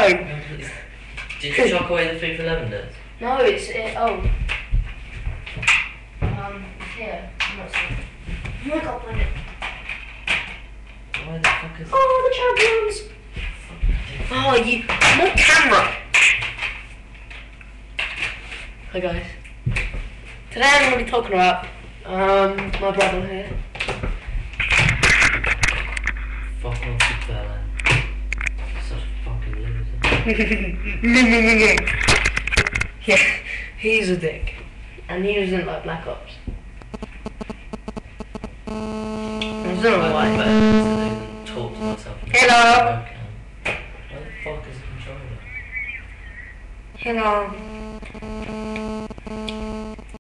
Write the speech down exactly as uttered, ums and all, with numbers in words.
Did you chuck away the FIFA eleven disc? No, it's it. Oh. Um, it's here. I'm not sure. Oh my god, find it. Why the fuck is Oh, the champions! Oh, you. More camera! Hi guys. Today I'm going to be talking about um my brother here. Fuck off, you fella. Such a fucking loser. Yeah, he's a dick. And he doesn't like Black Ops. I don't know why, I but... didn't talk to myself. Hello! Why the fuck is the controller? Hello.